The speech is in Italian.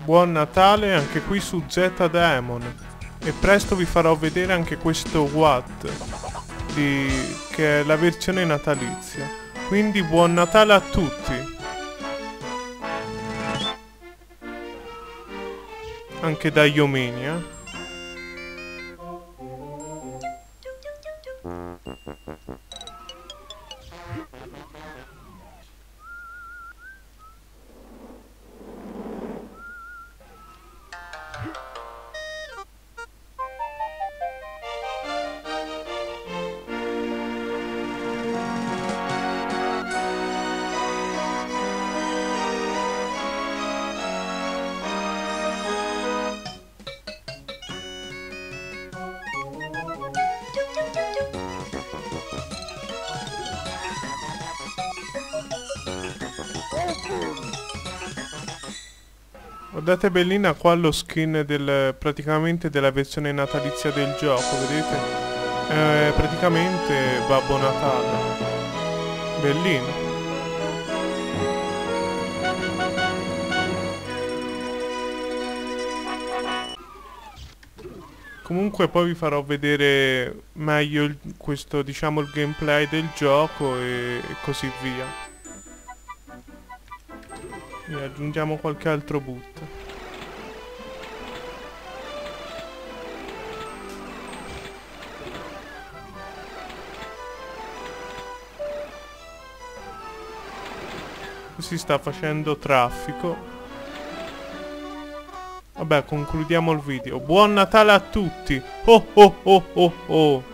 Buon Natale anche qui su Z Demon. E presto vi farò vedere anche questo Watt, che è la versione natalizia. Quindi buon Natale a tutti. Anche da Yomini, Guardate bellina qua lo skin praticamente della versione natalizia del gioco, vedete? Praticamente Babbo Natale. Bellino. Comunque poi vi farò vedere meglio questo, diciamo, il gameplay del gioco e così via. E aggiungiamo qualche altro boot. Si sta facendo traffico. Vabbè, concludiamo il video. Buon Natale a tutti! Oh oh oh oh oh!